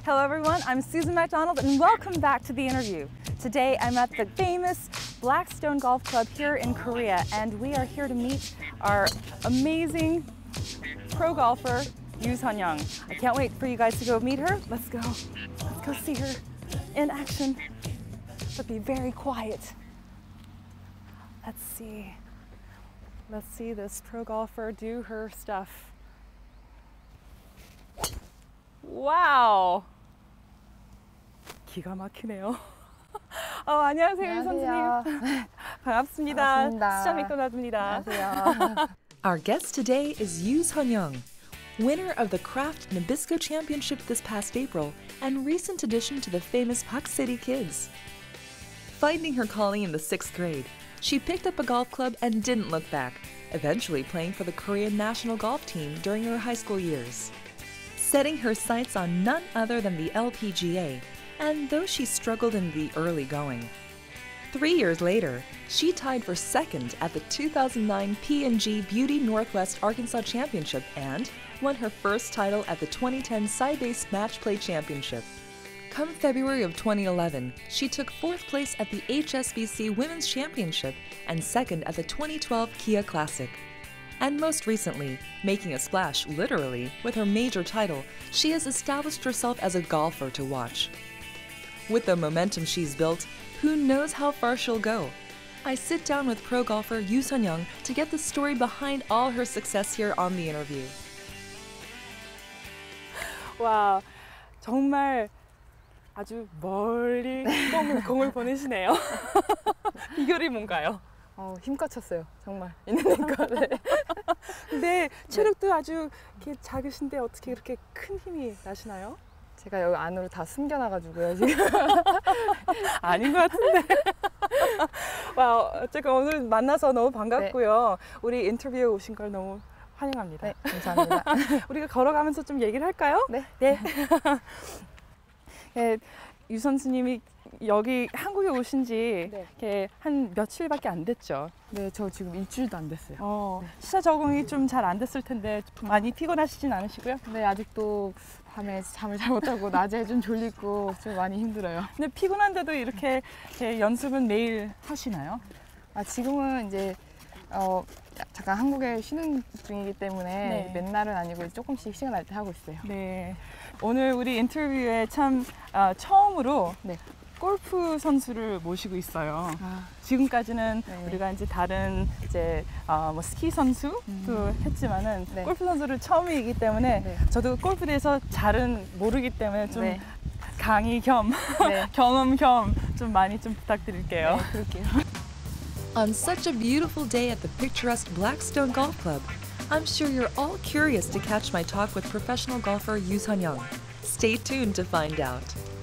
Hello everyone, I'm Susan McDonald and welcome back to the interview. Today I'm at the famous Blackstone Golf Club here in Korea and we are here to meet our amazing pro golfer, Yoo Sun-young. I can't wait for you guys to go meet her. Let's go see her in action. But be very quiet. Let's see this pro golfer do her stuff. 와우! 기가 막히네요. 안녕하세요, 유 선수님. 반갑습니다. 시작 맥도날드입니다. 안녕하세요. Our guest today is Yoo Sun-young, winner of the Kraft Nabisco Championship this past April and recent addition to the famous Park City Kids. Finding her calling in the 6th grade, she picked up a golf club and didn't look back, eventually playing for the Korean national golf team during her high school years. Setting her sights on none other than the LPGA, and though she struggled in the early going, 3 years later, she tied for second at the 2009 P&G Beauty Northwest Arkansas Championship and won her first title at the 2010 Sybase Match Play Championship. Come February of 2011, she took 4th place at the HSBC Women's Championship and second at the 2012 Kia Classic. And most recently, making a splash, literally, with her major title, she has established herself as a golfer to watch. With the momentum she's built, who knows how far she'll go? I sit down with pro golfer Yoo Sun-young to get the story behind all her success here on the interview. 와, 정말 아주 멀리 공을 보내시네요. 비결이 뭔가요? 힘껏 쳤어요. 정말 있는니까. 네. 근데 체력도 아주 이렇게 작으신데 어떻게 그렇게 큰 힘이 나시나요? 제가 여기 안으로 다 숨겨놔가지고요 지금. 아닌 것 같은데. 와, 어쨌든 오늘 만나서 너무 반갑고요. 네. 우리 인터뷰에 오신 걸 너무 환영합니다. 네, 감사합니다. 우리가 걸어가면서 좀 얘기를 할까요? 네. 네. 네, 유 선수님이 여기 한국에 오신 지 네. 한 며칠밖에 안 됐죠? 네, 저 지금 일주일도 안 됐어요. 네. 시차 적응이 좀 잘 안 됐을 텐데 많이 피곤하시진 않으시고요? 네, 아직도 밤에 잠을 잘 못 자고 낮에 좀 졸리고 좀 많이 힘들어요. 근데 피곤한데도 이렇게 연습은 매일 하시나요? 지금은 이제 잠깐 한국에 쉬는 중이기 때문에 네. 맨날은 아니고 조금씩 시간 날 때 하고 있어요. 네, 오늘 우리 인터뷰에 참 처음으로 네. 골프 선수를 모시고 있어요. 지금까지는 네. 우리가 이제 다른 이제 뭐 스키 선수도 했지만은 네. 골프 선수를 처음이기 때문에 네. 저도 골프에 대해서 잘은 모르기 때문에 좀 네. 강의 겸 네. 경험 겸 좀 많이 좀 부탁드릴게요. 네, 그럴게요. On such a beautiful day at the picturesque Blackstone Golf Club, I'm sure you're all curious to catch my talk with professional golfer Yoo Sun-young. Stay tuned to find out.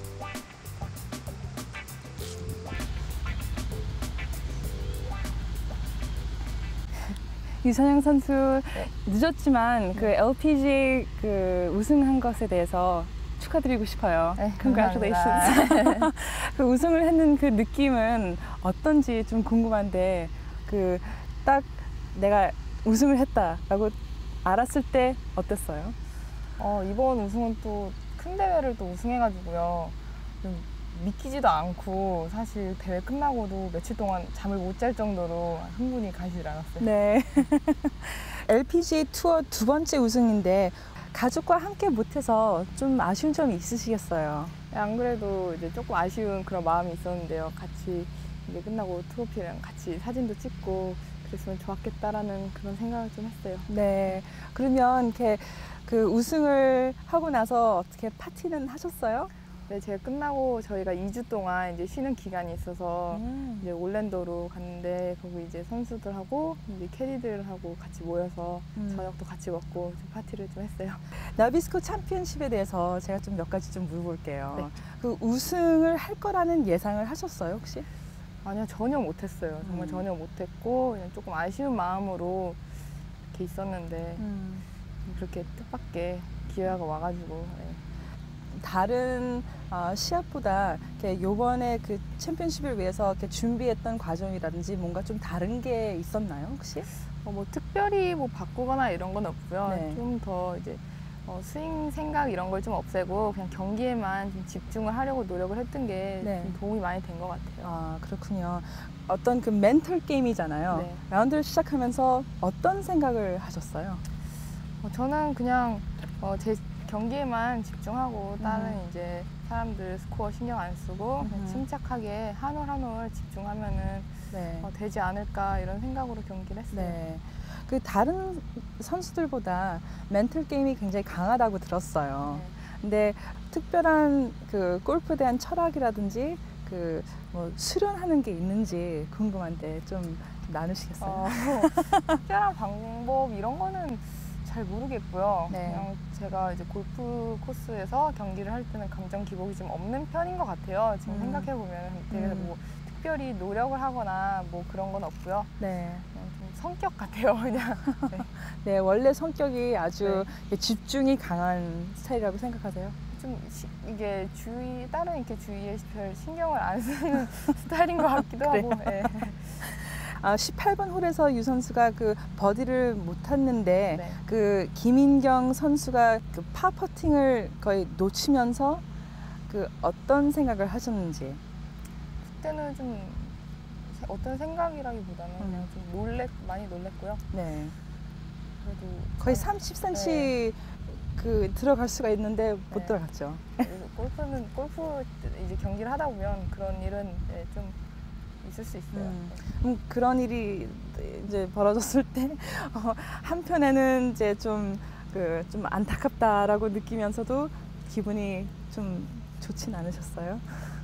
유선영 선수 네. 늦었지만 그 LPGA 그 우승한 것에 대해서 축하드리고 싶어요. 네, Congratulations. 그 우승을 했는 그 느낌은 어떤지 좀 궁금한데 그 딱 내가 우승을 했다라고 알았을 때 어땠어요? 이번 우승은 또 큰 대회를 또 우승해가지고요. 좀 믿기지도 않고 사실 대회 끝나고도 며칠 동안 잠을 못 잘 정도로 흥분이 가시질 않았어요. 네. LPGA 투어 2번째 우승인데 가족과 함께 못해서 좀 아쉬운 점이 있으시겠어요? 안 그래도 이제 조금 아쉬운 그런 마음이 있었는데요. 같이 이제 끝나고 트로피랑 같이 사진도 찍고 그랬으면 좋았겠다라는 그런 생각을 좀 했어요. 네. 그러면 이렇게 그 우승을 하고 나서 어떻게 파티는 하셨어요? 네, 제가 끝나고 저희가 2주 동안 이제 쉬는 기간이 있어서 이제 올랜도로 갔는데 거기 이제 선수들하고 이제 캐디들하고 같이 모여서 저녁도 같이 먹고 좀 파티를 좀 했어요. 나비스코 챔피언십에 대해서 제가 좀 몇 가지 좀 물어볼게요. 네. 그 우승을 할 거라는 예상을 하셨어요, 혹시? 아니요, 전혀 못했어요. 정말 전혀 못했고 그냥 조금 아쉬운 마음으로 이렇게 있었는데 그렇게 뜻밖의 기회가 와가지고 네. 다른 시합보다 요번에 그 챔피언십을 위해서 이렇게 준비했던 과정이라든지 뭔가 좀 다른 게 있었나요, 혹시? 뭐 특별히 뭐 바꾸거나 이런 건 없고요. 네. 좀 더 이제 스윙 생각 이런 걸 좀 없애고 그냥 경기에만 좀 집중을 하려고 노력을 했던 게 네. 좀 도움이 많이 된 것 같아요. 아, 그렇군요. 어떤 그 멘털 게임이잖아요. 네. 라운드를 시작하면서 어떤 생각을 하셨어요? 저는 그냥 제 경기에만 집중하고 다른 음. 이제 사람들 스코어 신경 안 쓰고 그냥 침착하게 한 올 한 올 집중하면은 네. 되지 않을까 이런 생각으로 경기를 했어요. 네. 그 다른 선수들보다 멘털 게임이 굉장히 강하다고 들었어요. 네. 근데 특별한 그 골프에 대한 철학이라든지 그 뭐 수련하는 게 있는지 궁금한데 좀 나누시겠어요? 특별한 방법 이런 거는 잘 모르겠고요. 네. 그냥 제가 이제 골프 코스에서 경기를 할 때는 감정 기복이 좀 없는 편인 것 같아요. 지금 생각해 보면 되게 뭐 특별히 노력을 하거나 뭐 그런 건 없고요. 네. 그냥 좀 성격 같아요, 그냥. 네. 네, 원래 성격이 아주 네. 집중이 강한 스타일이라고 생각하세요? 좀 이게 다른 이렇게 주위에 별 신경을 안 쓰는 스타일인 것 같기도 하고. 네. 18번 홀에서 유 선수가 그 버디를 못 탔는데 네. 그 김인경 선수가 그 파퍼팅을 거의 놓치면서 그 어떤 생각을 하셨는지. 그때는 좀 어떤 생각이라기보다는 그냥 좀 많이 놀랬고요. 네. 그래도 거의 30cm 그 들어갈 수가 있는데 못 네. 들어갔죠. 골프 이제 경기를 하다 보면 그런 일은 좀 있을 수 있어요. 그런 일이 이제 벌어졌을 때 한편에는 이제 좀 안타깝다라고 느끼면서도 기분이 좀 좋진 않으셨어요?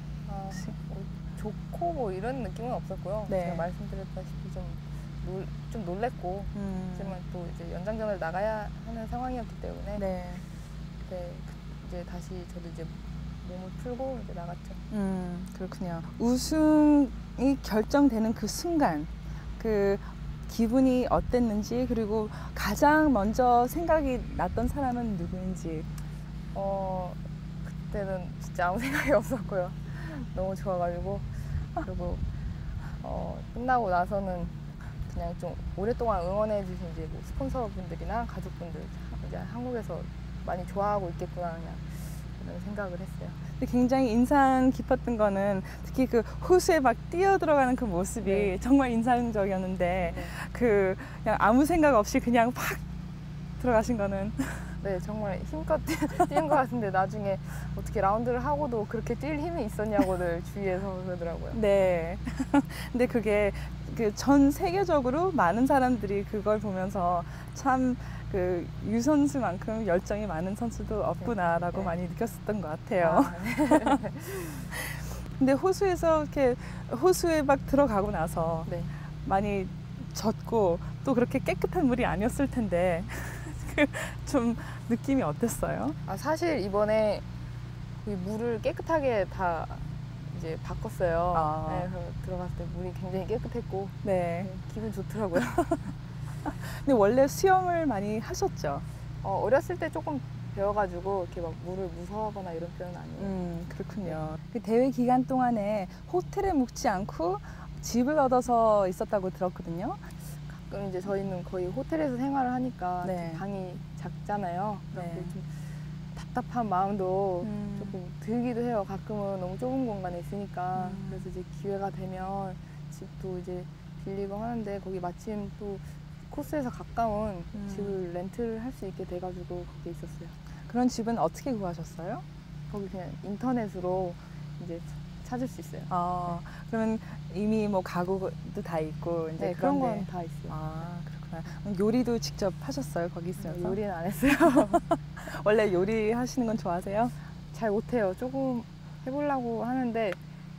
좋고 뭐 이런 느낌은 없었고요. 네. 제가 말씀드렸다시피 좀 놀랬고 하지만 또 이제 연장전을 나가야 하는 상황이었기 때문에 네. 이제 다시 저도 이제 몸을 풀고 이제 나갔죠. 그렇군요. 우승이 결정되는 그 순간 그 기분이 어땠는지 그리고 가장 먼저 생각이 났던 사람은 누구인지. 그때는 진짜 아무 생각이 없었고요. 너무 좋아가지고 그리고 끝나고 나서는 그냥 좀 오랫동안 응원해 주신 이제 뭐 스폰서분들이나 가족분들 이제 한국에서 많이 좋아하고 있겠구나 그냥 이런 생각을 했어요. 근데 굉장히 인상 깊었던 거는 특히 그 호수에 막 뛰어 들어가는 그 모습이 네. 정말 인상적이었는데 네. 그 그냥 아무 생각 없이 그냥 팍 들어가신 거는 네, 정말 힘껏 뛰는 것 같은데 나중에 어떻게 라운드를 하고도 그렇게 뛸 힘이 있었냐고들 주위에서 그러더라고요. 네. 근데 그게 그 전 세계적으로 많은 사람들이 그걸 보면서 참 그 유 선수만큼 열정이 많은 선수도 없구나라고 네. 많이 느꼈었던 것 같아요. 네. 근데 호수에서 이렇게 호수에 막 들어가고 나서 네. 많이 젖고 또 그렇게 깨끗한 물이 아니었을 텐데 좀 느낌이 어땠어요? 사실 이번에 그 물을 깨끗하게 다 이제 바꿨어요. 네, 그래서 들어갔을 때 물이 굉장히 깨끗했고 네. 기분 좋더라고요. 근데 원래 수영을 많이 하셨죠? 어렸을 때 조금 배워가지고 이렇게 막 물을 무서워하거나 이런 편은 아니에요. 그렇군요. 그 대회 기간 동안에 호텔에 묵지 않고 집을 얻어서 있었다고 들었거든요. 가끔 이제 저희는 거의 호텔에서 생활을 하니까 네. 방이 작잖아요. 네. 그래서 좀 답답한 마음도 조금 들기도 해요. 가끔은 너무 좁은 공간에 있으니까. 그래서 이제 기회가 되면 집도 이제 빌리고 하는데 거기 마침 또 코스에서 가까운 집을 렌트를 할 수 있게 돼가지고 거기에 있었어요. 그런 집은 어떻게 구하셨어요? 거기 그냥 인터넷으로 이제 찾을 수 있어요. 그러면 이미 뭐 가구도 다 있고 이제 네, 그런 그런데. 건 다 있어요. 그렇구나. 그럼 요리도 직접 하셨어요? 거기 있으면서? 요리는 안 했어요. 원래 요리 하시는 건 좋아하세요? 잘 못해요. 조금 해보려고 하는데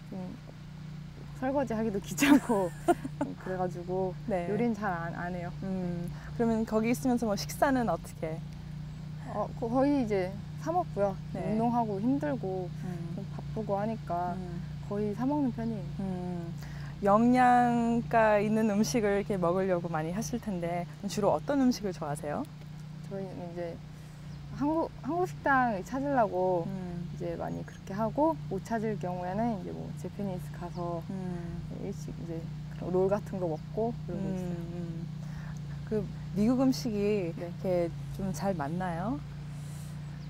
설거지 하기도 귀찮고 그래가지고 네. 요리는 잘 안 해요. 그러면 거기 있으면서 뭐 식사는 어떻게? 거의 이제 사 먹고요. 네. 운동하고 힘들고 좀 바쁘고 하니까 거의 사 먹는 편이에요. 영양가 있는 음식을 이렇게 먹으려고 많이 하실 텐데 주로 어떤 음식을 좋아하세요? 저희는 이제 한국 식당 찾으려고 이제 많이 그렇게 하고 못 찾을 경우에는 이제 뭐 재패니스 가서 일찍 이제 롤 같은 거 먹고 그러고 있어요. 그 미국 음식이 네. 이렇게 좀 잘 맞나요?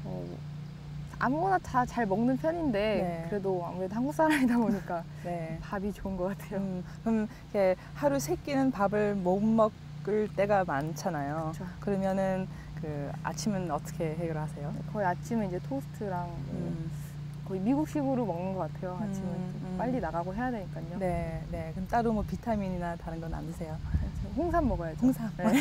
아무거나 다 잘 먹는 편인데 네. 그래도 아무래도 한국 사람이다 보니까 네. 밥이 좋은 것 같아요. 그럼 이렇게 하루 3끼는 밥을 못 먹을 때가 많잖아요. 그쵸. 그러면은 그 아침은 어떻게 해결하세요? 거의 아침은 이제 토스트랑 거의 미국식으로 먹는 것 같아요. 아침은 좀 빨리 나가고 해야 되니까요. 네, 네. 그럼 따로 뭐 비타민이나 다른 건 안 드세요? 홍삼 먹어야죠. 홍삼. 네.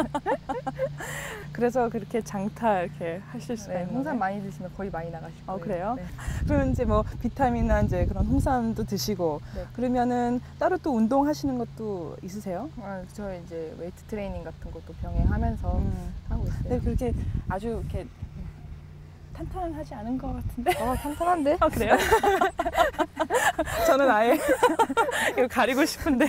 그래서 그렇게 장타 이렇게 하실 수가 네, 있는 홍삼 거예요? 많이 드시면 거의 많이 나가실 거예요. 그래요? 네. 그러면 이제 뭐 비타민이나 이제 그런 홍삼도 드시고 네. 그러면은 따로 또 운동하시는 것도 있으세요? 저 이제 웨이트 트레이닝 같은 것도 병행하면서 하고 있어요. 네, 그렇게 아주 이렇게 탄탄하지 않은 것 같은데? 탄탄한데? 아, 그래요? 저는 아예 이거 가리고 싶은데.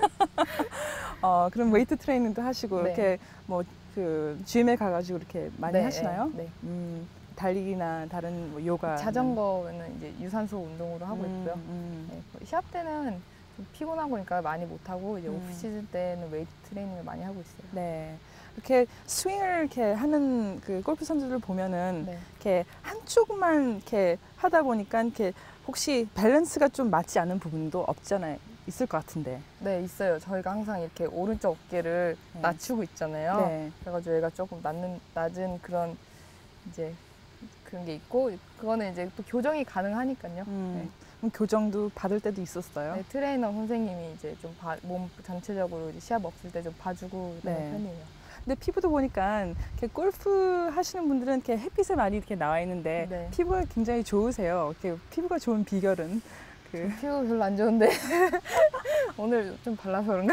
그럼 웨이트 트레이닝도 하시고 네. 이렇게 뭐 그 짐에 가가지고 이렇게 많이 네, 하시나요? 네. 달리기나 다른 뭐 요가. 자전거는 이제 유산소 운동으로 하고 있고요. 네, 시합 때는 좀 피곤하고 그러니까 많이 못 하고 이제 오프 시즌 때는 웨이트 트레이닝을 많이 하고 있어요. 네. 이렇게 스윙을 이렇게 하는 그 골프 선수들 보면은 네. 이렇게 한쪽만 이렇게 하다 보니까 이렇게 혹시 밸런스가 좀 맞지 않는 부분도 없잖아요. 있을 것 같은데. 네, 있어요. 저희가 항상 이렇게 오른쪽 어깨를 네. 낮추고 있잖아요. 네. 그래가지고 얘가 조금 낮은 그런 이제 그런 게 있고 그거는 이제 또 교정이 가능하니까요. 네. 그럼 교정도 받을 때도 있었어요? 네, 트레이너 선생님이 이제 좀 몸 전체적으로 이제 시합 없을 때 좀 봐주고 그런 네. 편이에요. 근데 피부도 보니까 이렇게 골프 하시는 분들은 이렇게 햇빛에 많이 이렇게 나와 있는데 네. 피부가 굉장히 좋으세요. 이렇게 피부가 좋은 비결은 피부 별로 안 좋은데 오늘 좀 발라서 그런가?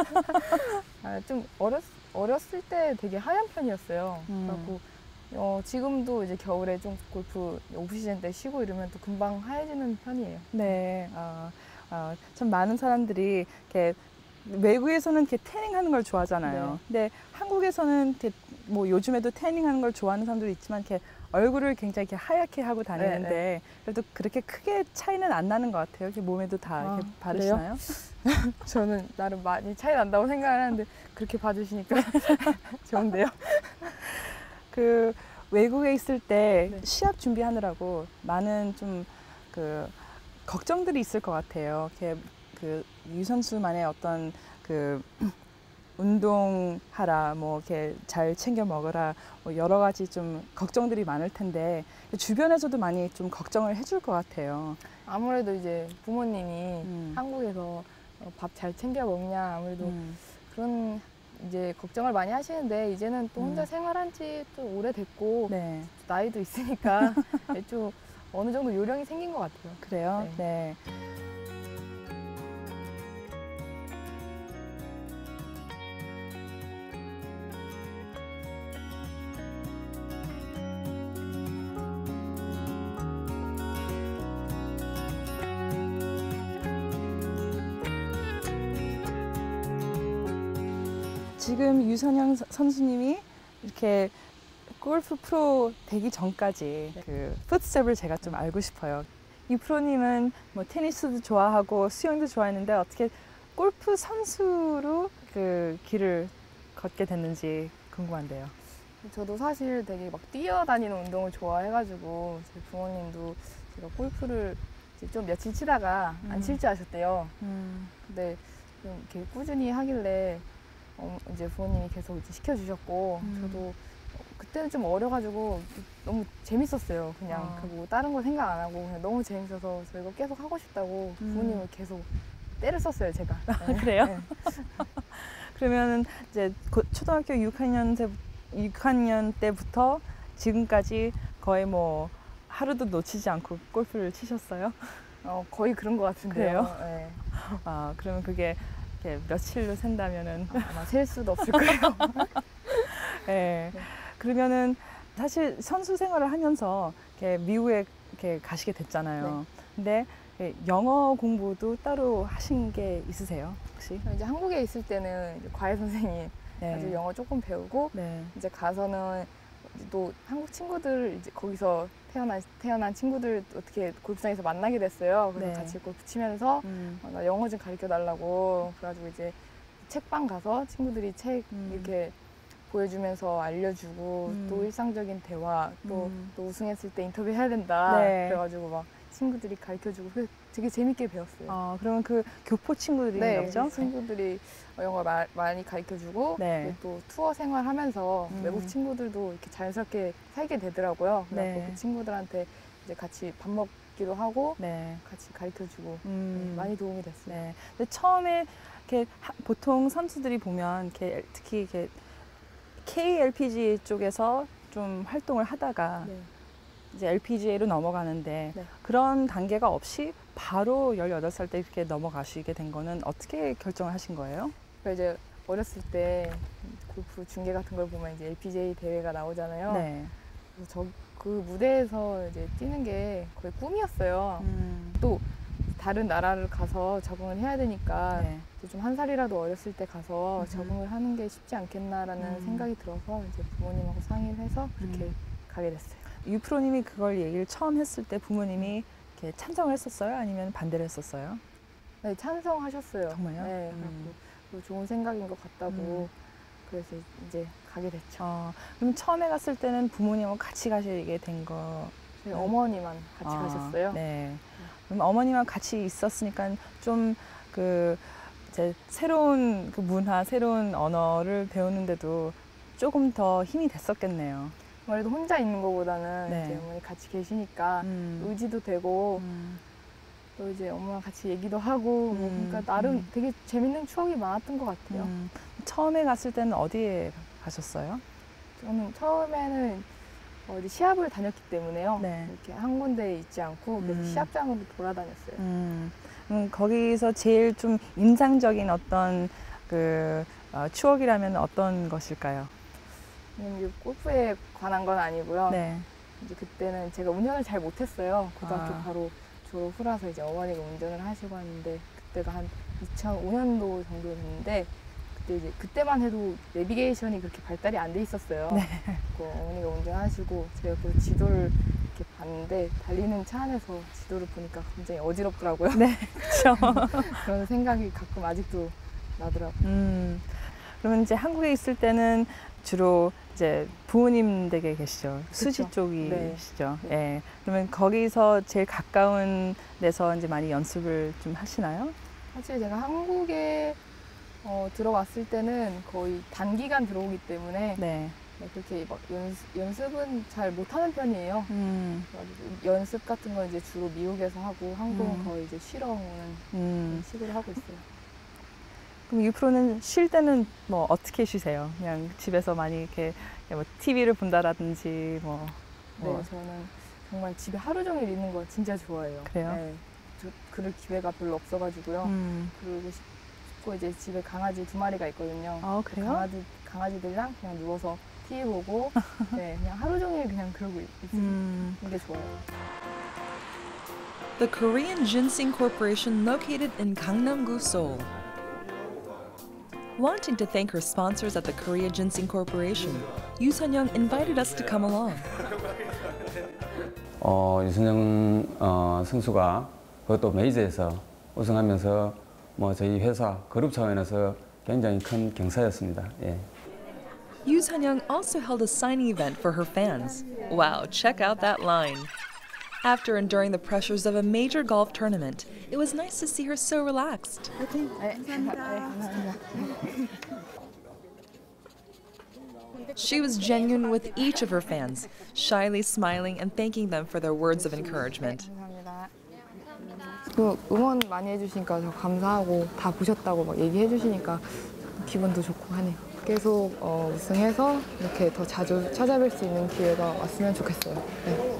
좀 어렸을 때 되게 하얀 편이었어요. 그래갖고 지금도 이제 겨울에 좀 골프 오프 시즌 때 쉬고 이러면 또 금방 하얘지는 편이에요. 네, 참 많은 사람들이 이렇게 외국에서는 이렇게 태닝하는 걸 좋아하잖아요. 네. 근데 한국에서는 이렇게 뭐 요즘에도 태닝하는 걸 좋아하는 사람들도 있지만 이렇게 얼굴을 굉장히 이렇게 하얗게 하고 다니는데 네. 그래도 그렇게 크게 차이는 안 나는 것 같아요. 이렇게 몸에도 다 이렇게 바르시나요? 저는 나름 많이 차이 난다고 생각을 하는데 그렇게 봐주시니까 좋은데요. 그 외국에 있을 때 네. 시합 준비하느라고 많은 좀 그 걱정들이 있을 것 같아요. 이렇게 그 유선수만의 어떤 그 운동하라, 뭐 이렇게 잘 챙겨 먹어라, 뭐 여러 가지 좀 걱정들이 많을 텐데 주변에서도 많이 좀 걱정을 해줄 것 같아요. 아무래도 이제 부모님이 한국에서 밥 잘 챙겨 먹냐 아무래도 그런 이제 걱정을 많이 하시는데 이제는 또 혼자 생활한 지 또 오래됐고 네. 나이도 있으니까 좀 어느 정도 요령이 생긴 것 같아요. 그래요? 네. 지금 유선영 선수님이 이렇게 골프 프로 되기 전까지 그 풋스텝을 제가 좀 알고 싶어요. 이 프로님은 뭐 테니스도 좋아하고 수영도 좋아했는데 어떻게 골프 선수로 그 길을 걷게 됐는지 궁금한데요. 저도 사실 되게 막 뛰어다니는 운동을 좋아해가지고 제 부모님도 제가 골프를 이제 좀 며칠 치다가 안 칠 줄 아셨대요. 근데 좀 이렇게 꾸준히 하길래 이제 부모님이 계속 이제 시켜주셨고 저도 그때는 좀 어려가지고 너무 재밌었어요. 그냥 뭐 다른 거 생각 안 하고 그냥 너무 재밌어서 저 이거 계속 하고 싶다고 부모님을 계속 때를 썼어요, 제가. 네. 그래요? 네. 그러면 이제 초등학교 6학년 때부터 지금까지 거의 뭐 하루도 놓치지 않고 골프를 치셨어요? 거의 그런 것 같은데요. 네. 그러면 그게 이렇게 며칠로 센다면은 아마 셀 수도 없을 거예요. 네. 네. 그러면은 사실 선수 생활을 하면서 이렇게 미국에 이렇게 가시게 됐잖아요. 근데 영어 공부도 따로 하신 게 있으세요, 혹시? 이제 한국에 있을 때는 이제 과외 선생님 아주 영어 조금 배우고 이제 가서는 이제 또 한국 친구들 이제 거기서 태어난 친구들 어떻게 골프장에서 만나게 됐어요. 그래서 같이 골프 치면서 나 영어 좀 가르쳐 달라고 그래가지고 이제 책방 가서 친구들이 책 이렇게 보여주면서 알려주고 또 일상적인 대화 또 우승했을 때 인터뷰 해야 된다. 네. 그래가지고 막 친구들이 가르쳐주고 되게 재밌게 배웠어요. 그러면 그 교포 친구들인가 네, 보죠? 친구들이 영어 많이 가르쳐주고 네. 또 투어 생활하면서 외국 친구들도 이렇게 자연스럽게 살게 되더라고요. 그래서 네. 그 친구들한테 이제 같이 밥 먹기도 하고 네. 같이 가르쳐주고 많이. 많이 도움이 됐어요. 네. 근데 처음에 이렇게 보통 선수들이 보면 이렇게 특히 이렇게 KLPGA 쪽에서 좀 활동을 하다가 네. 이제 LPGA로 넘어가는데 네. 그런 단계가 없이 바로 18살 때 이렇게 넘어가시게 된 거는 어떻게 결정을 하신 거예요? 그러니까 이제 어렸을 때 골프 중계 같은 걸 보면 이제 LPGA 대회가 나오잖아요. 네. 그래서 그 무대에서 이제 뛰는 게 거의 꿈이었어요. 또 다른 나라를 가서 적응을 해야 되니까 네. 좀 한 살이라도 어렸을 때 가서 적응을 하는 게 쉽지 않겠나라는 생각이 들어서 이제 부모님하고 상의를 해서 그렇게 가게 됐어요. 유프로님이 그걸 얘기를 처음 했을 때 부모님이 이렇게 찬성을 했었어요? 아니면 반대를 했었어요? 네, 찬성하셨어요. 정말요? 네, 그래서 좋은 생각인 것 같다고 그래서 이제 가게 됐죠. 그럼 처음에 갔을 때는 부모님하고 같이 가시게 된 거? 저희 어머니만 같이 가셨어요. 네. 그럼 어머니랑 같이 있었으니까 좀 이제 새로운 그 문화, 새로운 언어를 배우는데도 조금 더 힘이 됐었겠네요. 아무래도 혼자 있는 것보다는 네. 이제 어머니 같이 계시니까 의지도 되고 또 이제 엄마랑 같이 얘기도 하고 그러니까 나름 되게 재밌는 추억이 많았던 것 같아요. 처음에 갔을 때는 어디에 가셨어요? 저는 처음에는 어디 시합을 다녔기 때문에요. 네. 이렇게 한 군데에 있지 않고 그래서 시합장으로 돌아다녔어요. 거기서 제일 좀 인상적인 어떤 추억이라면 어떤 것일까요? 이게 골프에 관한 건 아니고요. 네. 이제 그때는 제가 운전을 잘 못했어요. 고등학교 바로 졸업 후라서 이제 어머니가 운전을 하시고 하는데 그때가 한 2005년도 정도 됐는데 그때만 해도 내비게이션이 그렇게 발달이 안 돼 있었어요. 네. 어머니가 운전하시고 제가 그 지도를 이렇게 봤는데 달리는 차 안에서 지도를 보니까 굉장히 어지럽더라고요. 네, 그렇죠. 그런 생각이 가끔 아직도 나더라고요. 그러면 이제 한국에 있을 때는 주로 이제 부모님 댁에 계시죠. 수지 그쵸. 쪽이시죠. 네. 네. 그러면 거기서 제일 가까운 데서 이제 많이 연습을 좀 하시나요? 사실 제가 한국에 들어왔을 때는 거의 단기간 들어오기 때문에 네. 그렇게 막 연습은 잘 못하는 편이에요. 연습 같은 건 이제 주로 미국에서 하고 한국은 거의 이제 쉬러 오는 식으로 하고 있어요. 그럼 유프로는 쉴 때는 뭐 어떻게 쉬세요? 그냥 집에서 많이 이렇게 뭐 TV를 본다라든지 네, 저는 정말 집에 하루 종일 있는 거 진짜 좋아해요. 그래요? 네, 그럴 기회가 별로 없어가지고요. 그러고 싶고 이제 집에 강아지 2마리가 있거든요. 그래요? 강아지들이랑 그냥 누워서 TV 보고 네, 그냥 하루 종일 그냥 그러고 있는 게 좋아요. The Korean Ginseng Corporation located in Gangnam-gu, Seoul. Wanting to thank her sponsors at the Korea Ginseng Corporation, Yoo Sun-young invited us to come along. 유선영 선수가 그것도 메이저에서 우승하면서 뭐 저희 회사 그룹 차원에서 굉장히 큰 경사였습니다. 예. Yoo Sun-young also held a signing event for her fans. Wow, check out that line. After enduring the pressures of a major golf tournament, it was nice to see her so relaxed. She was genuine with each of her fans, shyly smiling and thanking them for their words of encouragement. 감사합니다. 그 응원 많이 해주시니까 저 감사하고 다 보셨다고 막 얘기해 주시니까 기분도 좋고 하네요. 계속 우승해서 이렇게 더 자주 찾아뵐 수 있는 기회가 왔으면 좋겠어요. 네.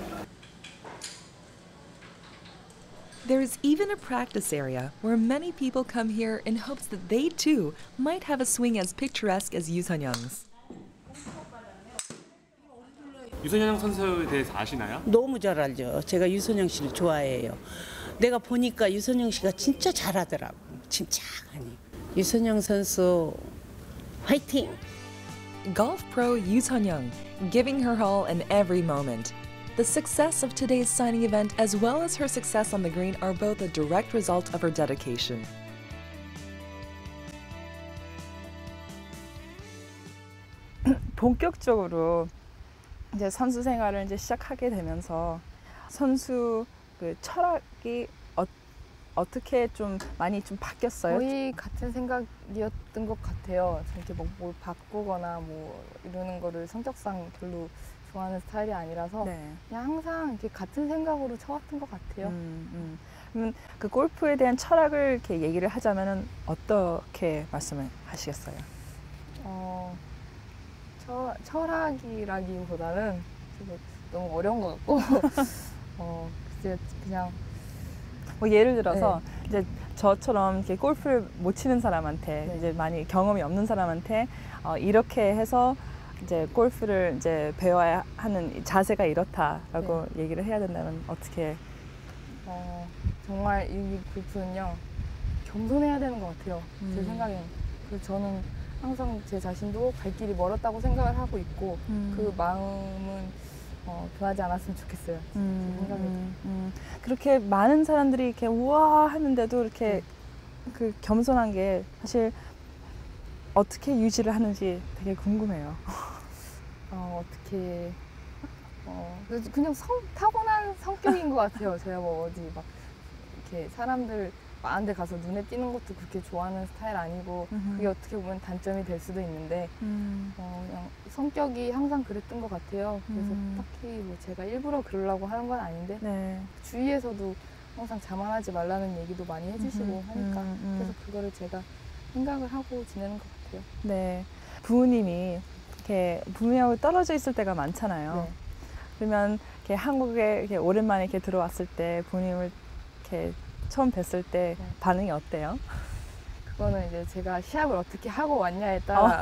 There is even a practice area where many people come here in hopes that they too might have a swing as picturesque as Yoo Sun-young's. 유선영 선수에 대해서 아시나요? 너무 잘 알죠. 제가 유선영 씨를 좋아해요. 내가 보니까 유선영 씨가 진짜 잘하더라고. 침착하니. 유선영 선수 화이팅! Golf pro Yoo Sun-young, giving her all in every moment. The success of today's signing event as well as her success on the green are both a direct result of her dedication. 본격적으로 이제 선수 생활을 이제 시작하게 되면서 선수 그 철학이 어떻게 좀 많이 좀 바뀌었어요? 거의 같은 생각이었던 것 같아요. 이렇게 뭘 바꾸거나 뭐 이러는 거를 성격상 별로 좋아하는 스타일이 아니라서 네. 그냥 항상 이렇게 같은 생각으로 쳐왔던 것 같아요. 그러면 그 골프에 대한 철학을 이렇게 얘기를 하자면은 어떻게 말씀을 하시겠어요? 철학이라기보다는 너무 어려운 것 같고 이제 그냥 뭐 예를 들어서 이제 저처럼 이렇게 골프를 못 치는 사람한테 네. 이제 많이 경험이 없는 사람한테 이렇게 해서 이제 골프를 이제 배워야 하는 이 자세가 이렇다라고 얘기를 해야 된다면 어떻게? 정말 이 골프는요 겸손해야 되는 것 같아요. 제 생각엔. 그래서 저는 항상 제 자신도 갈 길이 멀었다고 생각을 하고 있고 그 마음은 변하지 않았으면 좋겠어요. 제 생각에도. 그렇게 많은 사람들이 이렇게 우와 하는데도 이렇게 그 겸손한 게 사실 어떻게 유지를 하는지 되게 궁금해요. 어떻게 그래서 그냥 타고난 성격인 것 같아요. 제가 뭐 어디 막 이렇게 사람들 많은 데 가서 눈에 띄는 것도 그렇게 좋아하는 스타일 아니고 그게 어떻게 보면 단점이 될 수도 있는데 그냥 성격이 항상 그랬던 것 같아요. 그래서 딱히 뭐 제가 일부러 그러려고 하는 건 아닌데 네. 주위에서도 항상 자만하지 말라는 얘기도 많이 해주시고 하니까 그래서 그거를 제가 생각을 하고 지내는 것 같아요. 네. 부모님이 이렇게 부모님하고 떨어져 있을 때가 많잖아요. 네. 그러면 이렇게 한국에 이렇게 오랜만에 이렇게 들어왔을 때 부모님을 이렇게 처음 뵀을 때 반응이 어때요? 그거는 이제 제가 시합을 어떻게 하고 왔냐에 따라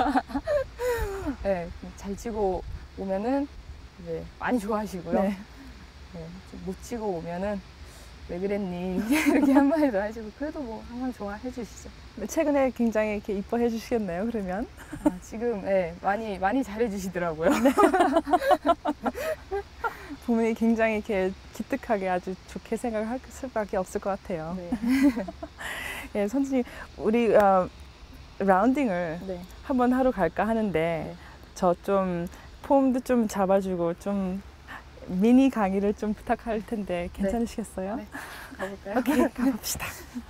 네, 잘 치고 오면은 이제 많이 좋아하시고요. 네. 네, 못 치고 오면은 왜 그랬니 이렇게 한마디도 하시고 그래도 뭐 항상 좋아해 주시죠. 최근에 굉장히 이렇게 이뻐해 주시겠네요. 그러면 지금 네, 많이 잘해 주시더라고요. 부모님이 굉장히 이렇게 기특하게 아주 좋게 생각할 수밖에 없을 것 같아요. 네. 예, 선생님 우리 라운딩을 네. 한번 하러 갈까 하는데 저 좀 폼도 좀 잡아주고 좀 미니 강의를 좀 부탁할 텐데 괜찮으시겠어요? 네. 가볼까요? 오케이, 가봅시다.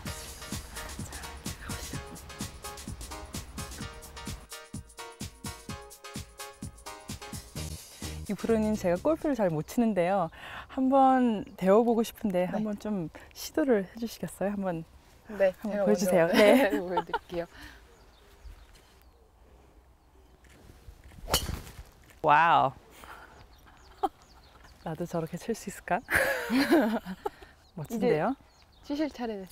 이 프로님 제가 골프를 잘 못 치는데요. 한번 배워보고 싶은데 한번 좀 시도를 해주시겠어요? 한번 네, 제가 보여주세요. 먼저, 네. 보여드릴게요. 와우. 나도 저렇게 칠 수 있을까? 멋진데요? 치실 차례.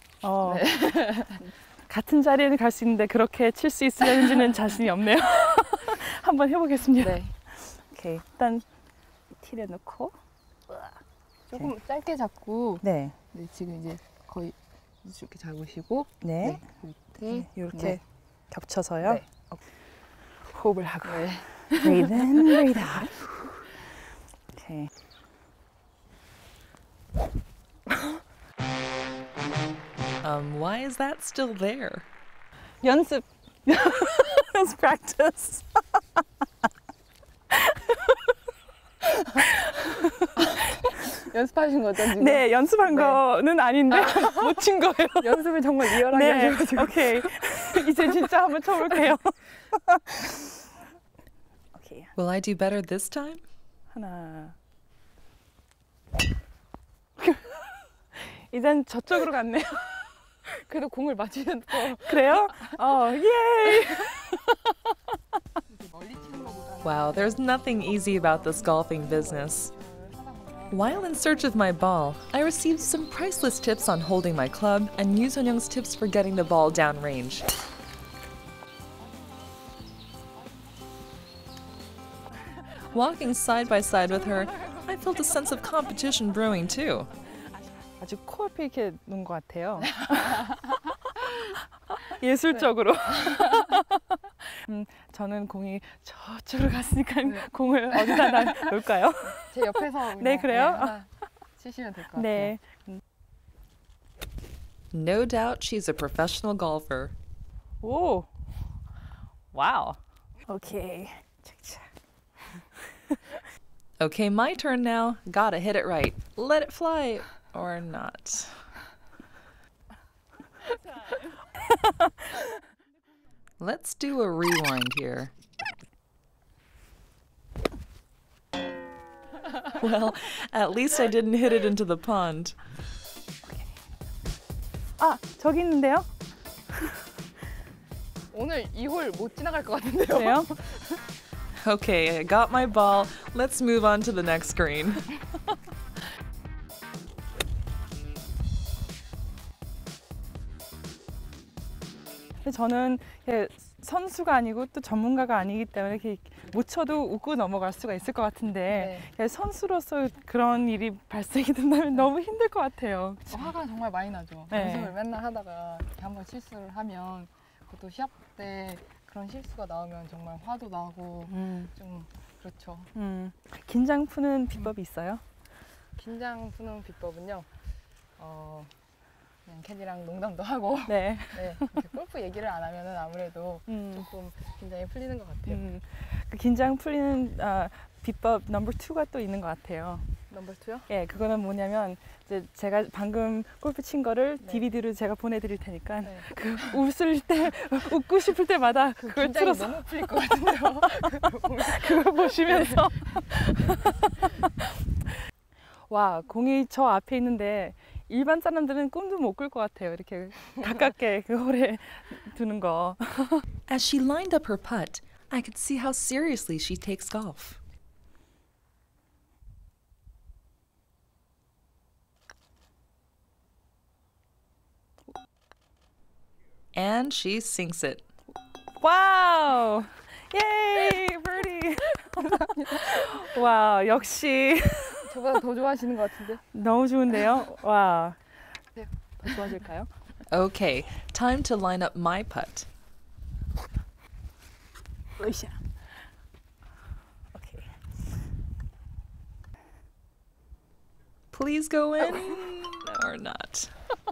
같은 자리에는 갈 수 있는데 그렇게 칠 수 있을는지는 자신이 없네요. 한번 해보겠습니다. 네. 오케이, 일단 티를 놓고 조금 짧게 잡고 네, 네, 지금 이제 거의 이렇게 잡으시고 네, 밑에 이렇게 네. 겹쳐서요. 네. 호흡을 하고 네. breathe in, breathe out. 오케이. Why is that still there? 연습. Let's practice. 연습하신 거죠 지금? 네, 연습한 네. 거는 아닌데 못 친 거예요. 연습을 정말 리얼하게 네, 하셔가지고. 오케이. 이제 진짜 한번 쳐볼게요. 오케이, Will I do better this time? 하나. 이젠 저쪽으로 갔네요. 그래도 공을 맞추면 또 그래요? 예이! 멀리 치는 것보다 Wow, there's nothing easy about this golfing business. While in search of my ball, I received some priceless tips on holding my club and Yu Sun-young's tips for getting the ball downrange. Walking side by side with her, I felt a sense of competition brewing too. 아주 코앞에 이렇게 놓은 것 같아요. 예술적으로. 저는 공이 저쪽으로 갔으니까 공을 어디다 놓을까요? 제 옆에서 그냥, 네, 그래요? 하나 치시면 될 것 같아요. 네. No doubt she's a professional golfer. 오. 와우. 오케이. Okay, my turn now. Gotta hit it right. Let it fly or not. Let's do a rewind here. Well, at least I didn't hit it into the pond. 아, 저기 있는데요? 오늘 이 홀 못 지나갈 것 같은데요. 그래요? Okay, I got my ball. Let's move on to the next green. 근데 저는 선수가 아니고 또 전문가가 아니기 때문에 이렇게 못 쳐도 웃고 넘어갈 수가 있을 것 같은데 선수로서 그런 일이 발생이 된다면 너무 힘들 것 같아요. 화가 정말 많이 나죠. 네. 연습을 맨날 하다가 이렇게 한번 실수를 하면 그것도 시합 때 그런 실수가 나오면 정말 화도 나고 좀 그렇죠. 긴장 푸는 비법이 있어요? 긴장 푸는 비법은요. 그냥 캐디랑 농담도 하고 네. 네, 이렇게 골프 얘기를 안 하면은 아무래도 조금 긴장이 풀리는 것 같아요. 그 긴장 풀리는 비법 넘버 2가 또 있는 것 같아요. 넘버 2요? 예, 그거는 뭐냐면 이제 제가 방금 골프 친 거를 네. DVD로 제가 보내드릴 테니까 네. 그 웃을 때 웃고 싶을 때마다 그걸 긴장이 틀어서 너무 풀릴 것 같은데요. 그걸 보시면서 와, 공이 저 앞에 있는데 일반 사람들은 꿈도 못 꿀 것 같아요. 이렇게 가깝게 그 홀에 두는 거. As she lined up her putt, I could see how seriously she takes golf. And she sinks it. 와우! 예이! birdie! 와, 역시 저보다 더 좋아하시는 것 같은데. 너무 좋은데요? 와. 네. 더 좋아질까요? Okay, time to line up my putt. 으쌰. 오케이. Please go in or not.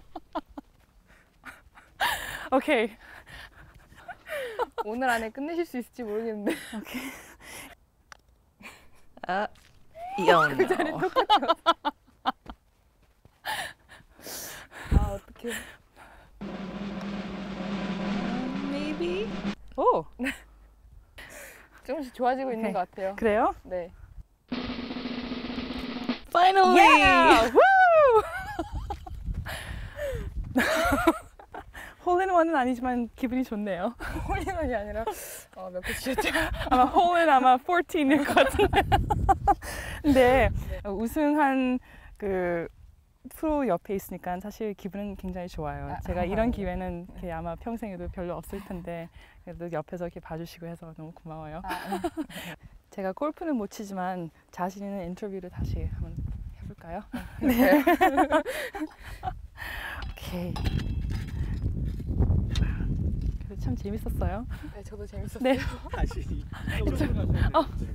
오케이. 오늘 안에 끝내실 수 있을지 모르겠는데. 오케이. Oh no. 아, 어떡해. Maybe? 오! 조금씩 좋아지고 있는 오케이. 것 같아요. 그래요? 네. Finally! Yeah! Woo! 홀인원은 아니지만 기분이 좋네요. 홀인원이 아니라 몇 개 주셨죠? 아마 홀은 아마 14일 것 같은데. 근데 우승한 그 프로 옆에 있으니까 사실 기분은 굉장히 좋아요. 제가 이런 기회는 이렇게 아마 평생에도 별로 없을 텐데 그래도 옆에서 이렇게 봐주시고 해서 너무 고마워요. 제가 골프는 못 치지만 자신 있는 인터뷰를 다시 한번 해볼까요? 네. 오케이. 그래도 참 재밌었어요. 네, 저도 재밌었어요. 네. 다시 이쪽으로 가셔야 돼요.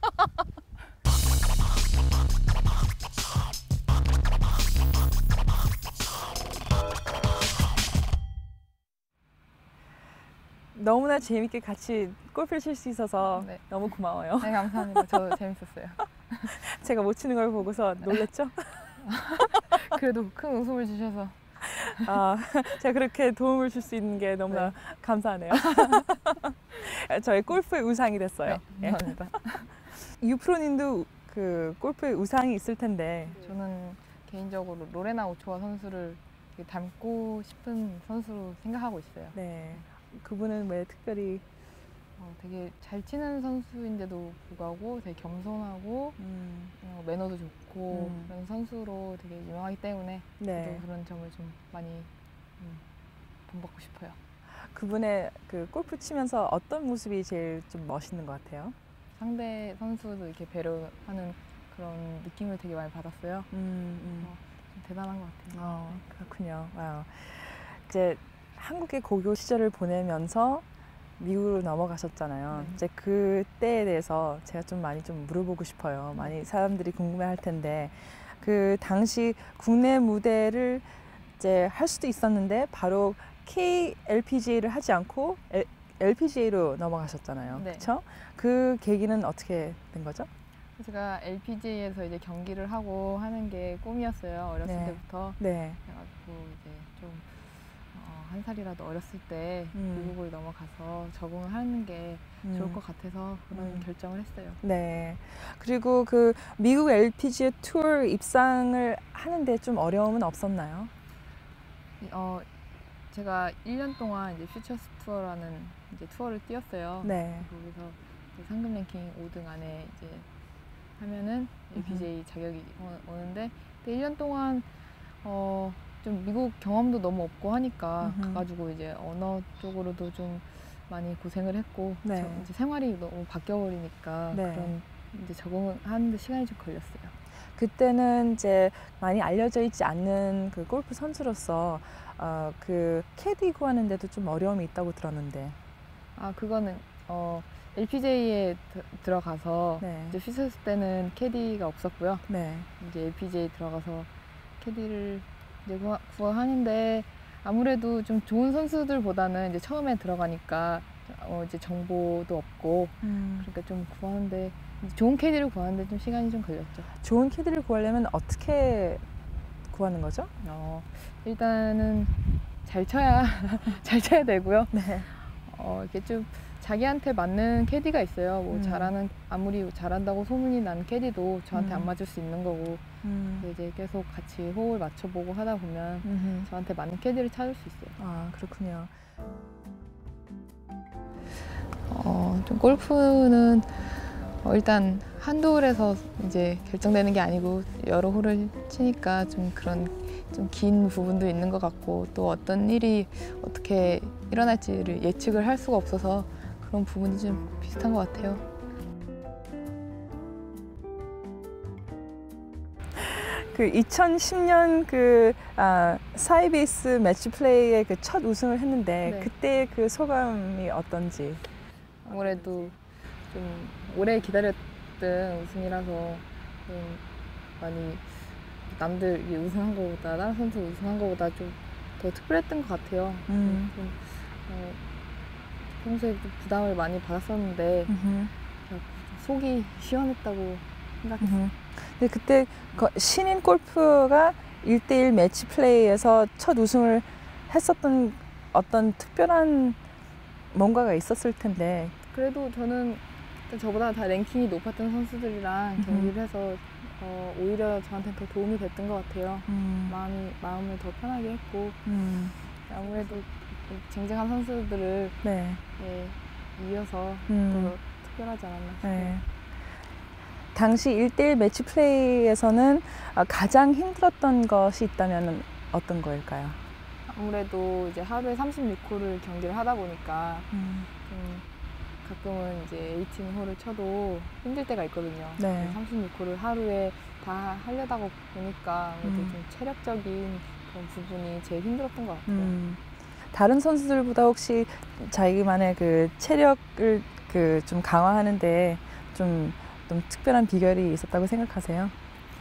너무나 재밌게 같이 골프를 칠 수 있어서 네. 너무 고마워요. 네, 감사합니다. 저도 재밌었어요. 제가 못 치는 걸 보고서 놀랬죠? 그래도 큰 웃음을 주셔서 제가 그렇게 도움을 줄 수 있는 게 너무나 감사하네요. 저의 골프의 우상이 됐어요. 네, 감사합니다. 유프로님도 그 골프의 우상이 있을 텐데. 저는 개인적으로 로레나 오초아 선수를 닮고 싶은 선수로 생각하고 있어요. 네. 그분은 왜 특별히 되게 잘 치는 선수인데도 불구하고 되게 겸손하고 매너도 좋고 그런 선수로 되게 유명하기 때문에 네. 저도 그런 점을 좀 많이 본받고 싶어요. 그분의 그 골프 치면서 어떤 모습이 제일 좀 멋있는 것 같아요? 상대 선수도 이렇게 배려하는 그런 느낌을 되게 많이 받았어요. 좀 대단한 것 같아요. 그렇군요. 와우. 이제 한국의 고교 시절을 보내면서 미국으로 넘어가셨잖아요. 네. 이제 그때에 대해서 제가 좀 많이 좀 물어보고 싶어요. 많이 사람들이 궁금해할 텐데 그 당시 국내 무대를 이제 할 수도 있었는데 바로 KLPGA를 하지 않고 LPGA로 넘어가셨잖아요. 네. 그렇죠? 그 계기는 어떻게 된 거죠? 제가 LPGA에서 이제 경기를 하고 하는 게 꿈이었어요. 어렸을 네. 때부터. 네. 그래가지고 이제 좀 한 살이라도 어렸을 때 미국을 넘어가서 적응을 하는 게 좋을 것 같아서 그런 결정을 했어요. 네. 그리고 그 미국 LPGA 투어 입상을 하는데 좀 어려움은 없었나요? 제가 1년 동안 이제 퓨처스 투어라는 이제 투어를 뛰었어요. 네. 거기서 이제 상금 랭킹 5등 안에 이제 하면은 LPGA 자격이 오는데, 1년 동안 좀 미국 경험도 너무 없고 하니까 가가지고 이제 언어 쪽으로도 좀 많이 고생을 했고, 네. 이제 생활이 너무 바뀌어버리니까 네. 그런 이제 적응하는데 시간이 좀 걸렸어요. 그때는 이제 많이 알려져 있지 않는 그 골프 선수로서 그 캐디 구하는데도 좀 어려움이 있다고 들었는데. 그거는 LPGA에 들어가서 네. 이제 퓨처스 때는 캐디가 없었고요. 네. 이제 LPGA 들어가서 캐디를 이제 구하는데, 아무래도 좀 좋은 선수들보다는 이제 처음에 들어가니까 이제 정보도 없고, 그러니까 좀 구하는데, 좋은 캐디를 구하는데 좀 시간이 좀 걸렸죠. 좋은 캐디를 구하려면 어떻게 구하는 거죠? 일단은 잘 쳐야 잘 쳐야 되고요. 네. 이렇게 좀 자기한테 맞는 캐디가 있어요. 뭐 아무리 잘한다고 소문이 난 캐디도 저한테 안 맞을 수 있는 거고, 이제 계속 같이 호흡을 맞춰보고 하다 보면 저한테 맞는 캐디를 찾을 수 있어요. 그렇군요. 좀 골프는 일단 한두 홀에서 이제 결정되는 게 아니고 여러 홀을 치니까 좀 그런 좀 긴 부분도 있는 것 같고, 또 어떤 일이 어떻게 일어날지를 예측을 할 수가 없어서 그런 부분이 좀 비슷한 것 같아요. 그 2010년 그 사이베이스 매치 플레이의 그 첫 우승을 했는데, 네. 그때 그 소감이 어떤지. 아무래도 좀 오래 기다렸던 우승이라서 좀 많이 남들이 우승한 것보다, 다른 선수 우승한 것보다 좀 더 특별했던 것 같아요. 좀 평소에 좀 부담을 많이 받았었는데 속이 시원했다고 생각했어요. 근데 그때 신인 골프가 1대1 매치 플레이에서 첫 우승을 했었던 어떤 특별한 뭔가가 있었을 텐데. 그래도 저는 저보다 다 랭킹이 높았던 선수들이랑 경기를 해서 오히려 저한테 더 도움이 됐던 것 같아요. 마음을 더 편하게 했고, 아무래도 쟁쟁한 선수들을 네. 이어서 더 특별하지 않았나 싶어요. 네. 당시 1대1 매치 플레이에서는 가장 힘들었던 것이 있다면 어떤 거일까요? 아무래도 이제 하루에 36홀을 경기를 하다 보니까 가끔은 이제 18홀을 쳐도 힘들 때가 있거든요. 네. 36홀을 하루에 다 하려다 보니까 아무래도 좀 체력적인 그런 부분이 제일 힘들었던 것 같아요. 다른 선수들보다 혹시 자기만의 그 체력을 그 좀 강화하는데 좀 특별한 비결이 있었다고 생각하세요?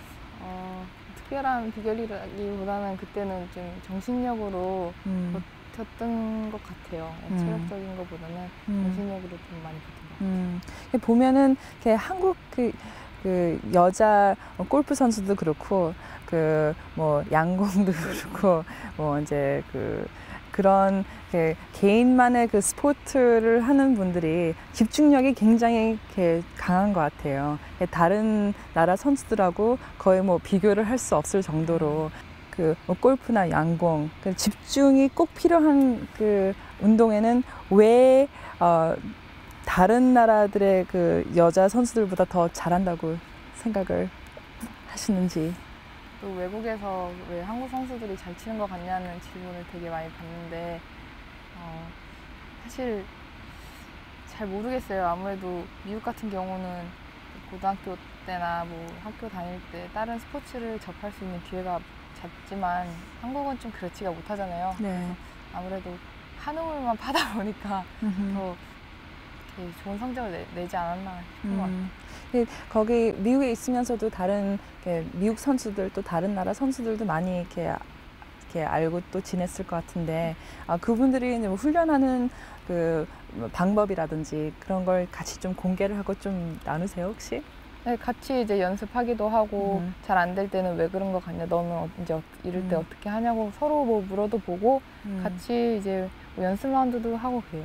특별한 비결이라기보다는 그때는 좀 정신력으로 버텼던 것 같아요. 체력적인 것보다는 정신력으로 좀 많이 버틴 것 같아요. 보면은 이렇게 한국 그 여자 골프 선수도 그렇고, 그 뭐 양궁도 그렇고, 뭐 이제 그런 개인만의 그 스포츠를 하는 분들이 집중력이 굉장히 이렇게 강한 것 같아요. 다른 나라 선수들하고 거의 뭐 비교를 할 수 없을 정도로 뭐 골프나 양궁, 집중이 꼭 필요한 그 운동에는 왜 다른 나라들의 그 여자 선수들보다 더 잘한다고 생각을 하시는지. 또 외국에서 왜 한국 선수들이 잘 치는 것 같냐는 질문을 되게 많이 받는데, 사실 잘 모르겠어요. 아무래도 미국 같은 경우는 고등학교 때나 뭐 학교 다닐 때 다른 스포츠를 접할 수 있는 기회가 작지만 한국은 좀 그렇지가 못하잖아요. 네. 아무래도 한 홀만 파다 보니까 더 이렇게 좋은 성적을 내지 않았나 싶은 것 같아요. 거기 미국에 있으면서도 다른 미국 선수들, 또 다른 나라 선수들도 많이 이렇게 이렇게 알고 또 지냈을 것 같은데 그분들이 이제 뭐 훈련하는 그 방법이라든지 그런 걸 같이 좀 공개를 하고 좀 나누세요 혹시? 네, 같이 이제 연습하기도 하고 잘 안 될 때는 왜 그런 거 같냐, 너는 이제 이럴 때 어떻게 하냐고 서로 뭐 물어도 보고 같이 이제 뭐 연습 라운드도 하고 그래요.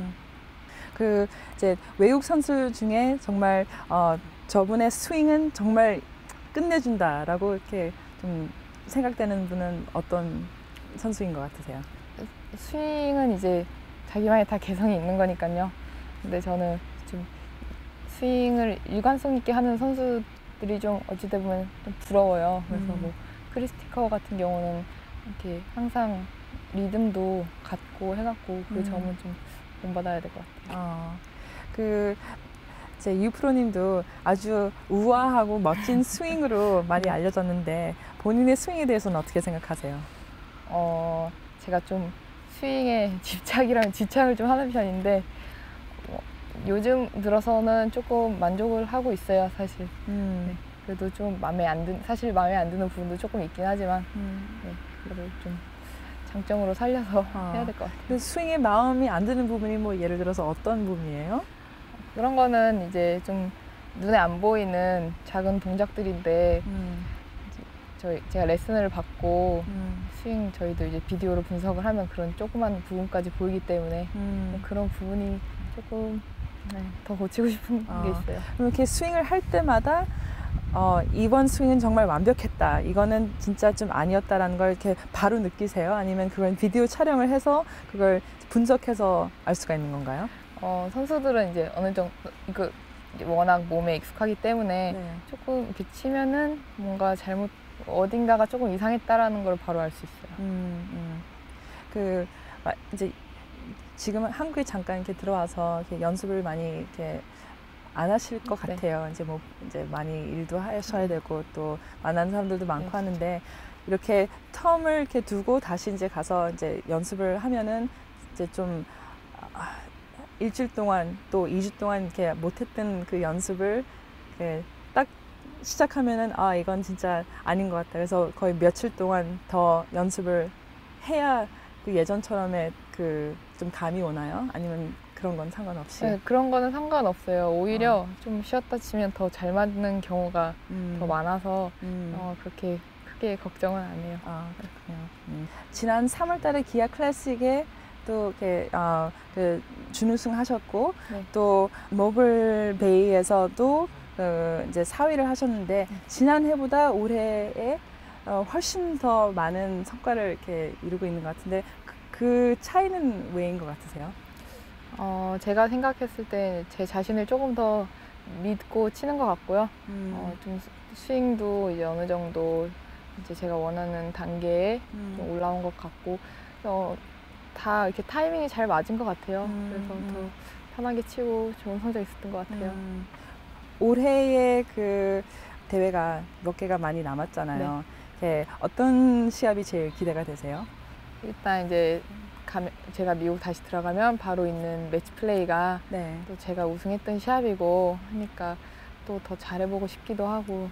그 이제 외국 선수 중에 정말 저분의 스윙은 정말 끝내준다라고 이렇게 좀 생각되는 분은 어떤 선수인 것 같으세요? 스윙은 이제 자기만의 다 개성이 있는 거니까요. 근데 저는 좀 스윙을 일관성 있게 하는 선수들이 좀 어찌돼 보면 좀 부러워요. 그래서 뭐 크리스티커 같은 경우는 이렇게 항상 리듬도 같고 해갖고 그 점은 좀 본받아야 될 것 같아요. 그 이제 유프로님도 아주 우아하고 멋진 스윙으로 많이 알려졌는데 본인의 스윙에 대해서는 어떻게 생각하세요? 제가 좀 스윙에 집착을 좀 하는 편인데 요즘 들어서는 조금 만족을 하고 있어요, 사실. 네, 그래도 좀 사실 마음에 안 드는 부분도 조금 있긴 하지만 네, 그래도 좀 장점으로 살려서 해야 될 것 같아요. 스윙에 마음이 안 드는 부분이 뭐 예를 들어서 어떤 부분이에요? 그런 거는 이제 좀 눈에 안 보이는 작은 동작들인데 제가 레슨을 받고 스윙 저희도 이제 비디오로 분석을 하면 그런 조그만 부분까지 보이기 때문에 그런 부분이 조금 더 고치고 싶은 게 있어요. 그럼 이렇게 스윙을 할 때마다 이번 스윙은 정말 완벽했다, 이거는 진짜 좀 아니었다라는 걸 이렇게 바로 느끼세요? 아니면 그걸 비디오 촬영을 해서 그걸 분석해서 알 수가 있는 건가요? 선수들은 이제 어느 정도 이제 워낙 몸에 익숙하기 때문에 네. 조금 이렇게 치면은 뭔가 어딘가가 조금 이상했다라는 걸 바로 알 수 있어요. 이제 지금은 한국에 잠깐 이렇게 들어와서 이렇게 연습을 많이 이렇게 안 하실 것 같아요. 이제 많이 일도 하셔야 되고 또 만나는 사람들도 많고 하는데 이렇게 텀을 이렇게 두고 다시 이제 가서 이제 연습을 하면은 이제 좀 일주일 동안 또 2주 동안 이렇게 못했던 그 연습을 딱 시작하면은 이건 진짜 아닌 것 같다. 그래서 거의 며칠 동안 더 연습을 해야 그 예전처럼의 그 좀 감이 오나요? 아니면 그런 건 상관없이? 네, 그런 거는 상관없어요. 오히려 좀 쉬었다 치면 더 잘 맞는 경우가 더 많아서 그렇게 크게 걱정은 안 해요. 그렇군요. 지난 3월달에 기아 클래식에 또 이렇게 그 준우승 하셨고 또 모블 베이에서도 이제 4위를 하셨는데 지난해보다 올해에 훨씬 더 많은 성과를 이렇게 이루고 있는 것 같은데 그 차이는 왜인 것 같으세요? 제가 생각했을 때 제 자신을 조금 더 믿고 치는 것 같고요. 좀 스윙도 이제 어느 정도 이제 제가 원하는 단계에 좀 올라온 것 같고 다 이렇게 타이밍이 잘 맞은 것 같아요. 그래서 더 편하게 치고 좋은 성적이 있었던 것 같아요. 올해의 그 대회가 몇 개가 많이 남았잖아요. 어떤 시합이 제일 기대가 되세요? 일단 이제 제가 미국 다시 들어가면 바로 있는 매치 플레이가 또 제가 우승했던 시합이고 하니까 또 더 잘해보고 싶기도 하고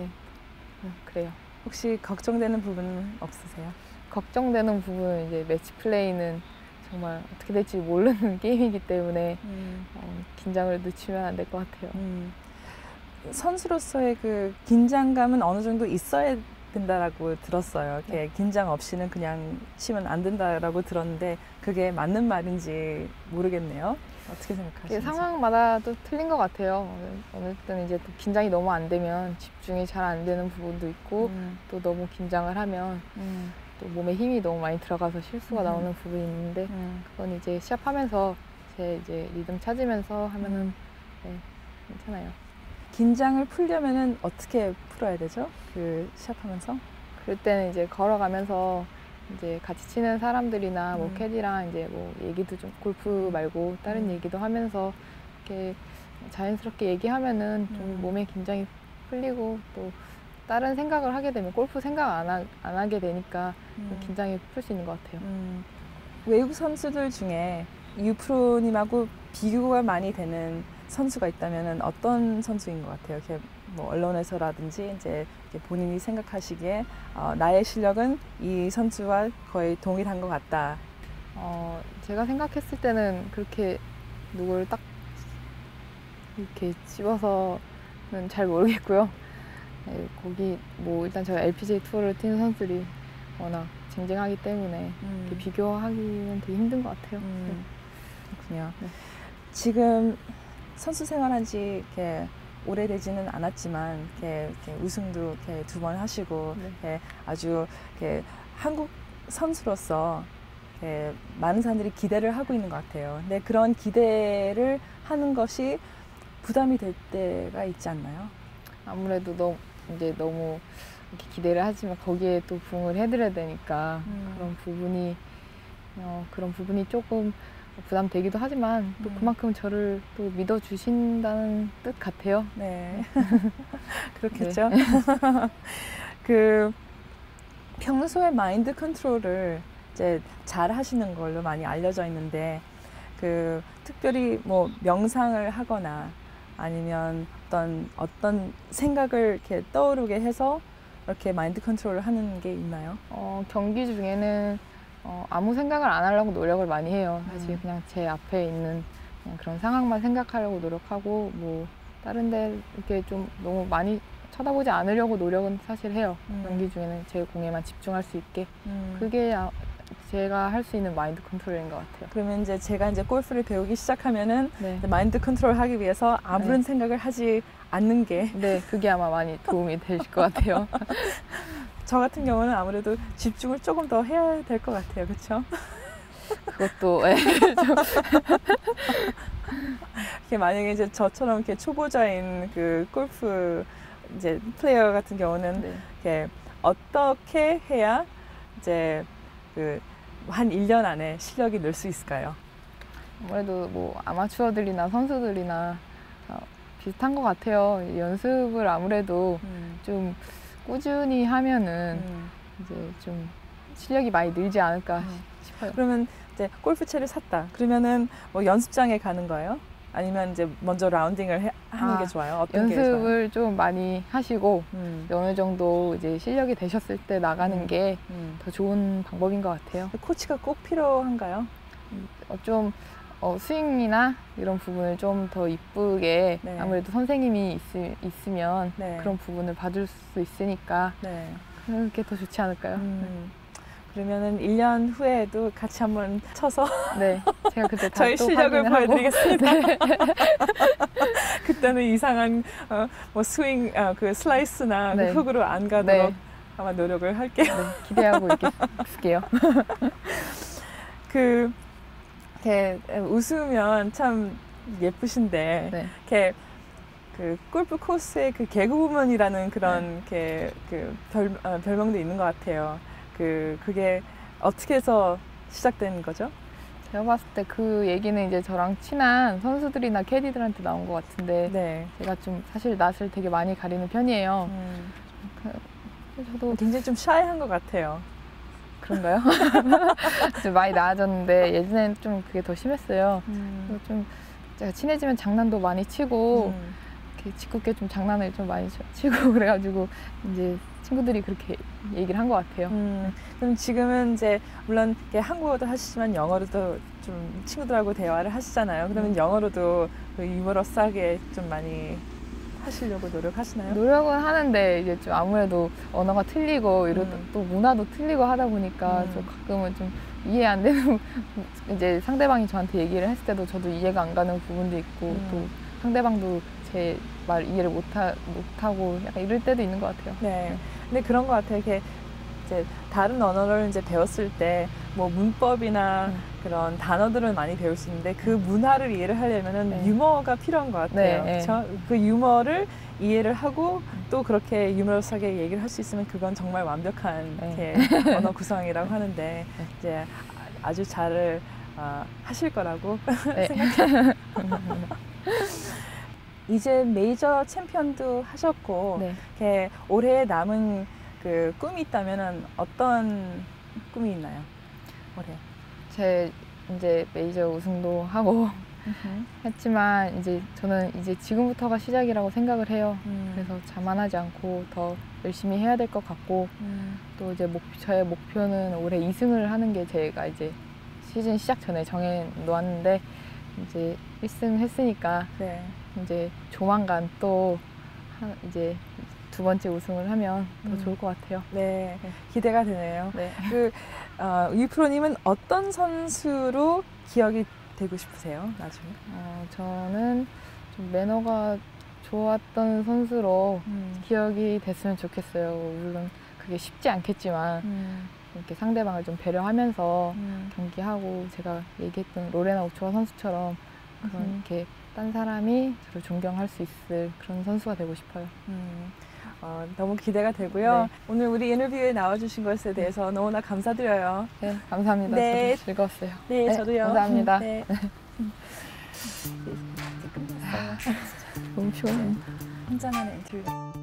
그래요. 혹시 걱정되는 부분은 없으세요? 걱정되는 부분은 이제 매치 플레이는 정말 어떻게 될지 모르는 게임이기 때문에 긴장을 늦추면 안 될 것 같아요. 선수로서의 그 긴장감은 어느 정도 있어야 된다라고 들었어요. 이렇게 긴장 없이는 그냥 치면 안 된다라고 들었는데 그게 맞는 말인지 모르겠네요. 어떻게 생각하시는지? 상황마다 또 틀린 것 같아요. 어느 때는 이제 또 긴장이 너무 안 되면 집중이 잘 안 되는 부분도 있고 또 너무 긴장을 하면 또 몸에 힘이 너무 많이 들어가서 실수가 나오는 부분이 있는데 그건 이제 시합하면서 제 이제 리듬 찾으면서 하면은 괜찮아요. 긴장을 풀려면은 어떻게 풀어야 되죠? 그 시합하면서? 그럴 때는 이제 걸어가면서 이제 같이 치는 사람들이나 뭐 캐디랑 이제 뭐 얘기도 좀 골프 말고 다른 얘기도 하면서 이렇게 자연스럽게 얘기하면은 좀 몸의 긴장이 풀리고 또 다른 생각을 하게 되면 골프 생각 안 하게 되니까 좀 긴장이 풀 수 있는 것 같아요. 외국 선수들 중에 유프로님하고 비교가 많이 되는 선수가 있다면 어떤 선수인 것 같아요? 이렇게 뭐 언론에서라든지 이제 본인이 생각하시기에 나의 실력은 이 선수와 거의 동일한 것 같다. 제가 생각했을 때는 그렇게 누구를 딱 이렇게 집어서는 잘 모르겠고요. 네, 거기 뭐 일단 저희 LPGA 투어를 뛰는 선수들이 워낙 쟁쟁하기 때문에 이렇게 비교하기는 되게 힘든 것 같아요. 그렇군요. 네. 지금 선수 생활한 지 이렇게 오래되지는 않았지만 이렇게 우승도 이렇게 2번 하시고 네. 이렇게 아주 이렇게 한국 선수로서 이렇게 많은 사람들이 기대를 하고 있는 것 같아요. 근데 그런 기대를 하는 것이 부담이 될 때가 있지 않나요? 아무래도 너무 이렇게 기대를 하지만 거기에 또 부응을 해드려야 되니까 그런 부분이 조금 부담되기도 하지만 또 그만큼 저를 또 믿어주신다는 뜻 같아요. 네. 그렇겠죠. 그 평소에 마인드 컨트롤을 이제 잘 하시는 걸로 많이 알려져 있는데 그 특별히 뭐 명상을 하거나 아니면 어떤 생각을 이렇게 떠오르게 해서 이렇게 마인드 컨트롤을 하는 게 있나요? 경기 중에는 아무 생각을 안 하려고 노력을 많이 해요. 사실 그냥 제 앞에 있는 그냥 그런 상황만 생각하려고 노력하고 뭐 다른 데 이렇게 좀 너무 많이 쳐다보지 않으려고 노력은 사실 해요. 경기 중에는 제 공에만 집중할 수 있게. 그게 제가 할 수 있는 마인드 컨트롤인 것 같아요. 그러면 이제 제가 이제 골프를 배우기 시작하면은 네. 마인드 컨트롤 하기 위해서 아무런 네. 생각을 하지 않는 게 네, 그게 아마 많이 도움이 되실 것 같아요. 저 같은 경우는 아무래도 집중을 조금 더 해야 될 것 같아요. 그렇죠? 그것도 이렇게 만약에 이제 저처럼 이렇게 초보자인 그 골프 이제 플레이어 같은 경우는 네. 이렇게 어떻게 해야 이제 그 한 1년 안에 실력이 늘 수 있을까요? 아무래도 뭐 아마추어들이나 선수들이나 비슷한 것 같아요. 연습을 아무래도 좀 꾸준히 하면은 이제 좀 실력이 많이 늘지 않을까 싶어요. 그러면 이제 골프채를 샀다. 그러면은 뭐 연습장에 가는 거예요? 아니면 이제 먼저 라운딩을 하는 게 좋아요? 어떤 게 좋아요? 연습을 좀 많이 하시고 어느 정도 이제 실력이 되셨을 때 나가는 게 더 좋은 방법인 것 같아요. 코치가 꼭 필요한가요? 좀 스윙이나 이런 부분을 좀 더 이쁘게 네. 아무래도 선생님이 있으면 네. 그런 부분을 봐줄 수 있으니까 네. 그게 더 좋지 않을까요? 그러면은 1년 후에도 같이 한번 쳐서 네, 제가 그때 다 저희 또 실력을 확인을 하고. 보여드리겠습니다. 네. 그때는 이상한 뭐 스윙, 그 슬라이스나 네. 그 흙으로 안 가도록 네. 아마 노력을 할게요. 네, 기대하고 있을게요. 이렇게 웃으면 참 예쁘신데 네. 이렇게 그 골프 코스의 그 개그우먼이라는 그런 이렇게 그 별명도 있는 것 같아요. 그게 어떻게 해서 시작된 거죠? 제가 봤을 때 그 얘기는 이제 저랑 친한 선수들이나 캐디들한테 나온 것 같은데 네. 제가 좀 사실 낯을 되게 많이 가리는 편이에요. 저도 굉장히 좀 샤이한 것 같아요. 그런가요? 좀 많이 나아졌는데 예전에는 좀 그게 더 심했어요. 그리고 좀 제가 친해지면 장난도 많이 치고 이렇게 짓궂게 좀 장난을 좀 많이 치고 그래가지고 이제 친구들이 그렇게 얘기를 한 것 같아요. 그럼 지금은 이제 물론 이렇게 한국어도 하시지만 영어로도 좀 친구들하고 대화를 하시잖아요. 그러면 영어로도 그 유머러스하게 좀 많이 하시려고 노력하시나요? 노력은 하는데 이제 좀 아무래도 언어가 틀리고 또 문화도 틀리고 하다 보니까 좀 가끔은 좀 이해 안 되는 이제 상대방이 저한테 얘기를 했을 때도 저도 이해가 안 가는 부분도 있고 또 상대방도 제 말 이해를 못하고 약간 이럴 때도 있는 것 같아요. 네. 근데 그런 것 같아요. 이렇게 이제 다른 언어를 이제 배웠을 때 뭐 문법이나 그런 단어들을 많이 배울 수 있는데 그 문화를 이해를 하려면은 네. 유머가 필요한 것 같아요. 네, 그렇죠? 그 유머를 이해를 하고 또 그렇게 유머러스하게 얘기를 할 수 있으면 그건 정말 완벽한 네. 이렇게 언어 구성이라고 하는데 이제 아주 잘 하실 거라고 네. 생각해요. 이제 메이저 챔피언도 하셨고 네. 이렇게 올해 남은 그 꿈이 있다면은 어떤 꿈이 있나요? 올해. 제 이제 메이저 우승도 하고 했지만 이제 저는 이제 지금부터가 시작이라고 생각을 해요. 그래서 자만하지 않고 더 열심히 해야 될 것 같고 또 이제 저의 목표는 올해 2승을 하는 게 제가 이제 시즌 시작 전에 정해 놓았는데 이제 1승 했으니까 네. 이제 조만간 또 이제 두 번째 우승을 하면 더 좋을 것 같아요. 네, 기대가 되네요. 네. 유프로님은 어떤 선수로 기억이 되고 싶으세요, 나중에? 저는 좀 매너가 좋았던 선수로 기억이 됐으면 좋겠어요. 물론 그게 쉽지 않겠지만 이렇게 상대방을 좀 배려하면서 경기하고 제가 얘기했던 로레나 오초아 선수처럼 그런 이렇게 딴 사람이 저를 존경할 수 있을 그런 선수가 되고 싶어요. 너무 기대가 되고요. 네. 오늘 우리 인터뷰에 나와주신 것에 대해서 너무나 감사드려요. 네, 감사합니다. 네. 저도 즐거웠어요. 네, 저도요. 감사합니다. 네. 너무 피곤해요. 혼자만의 인터뷰.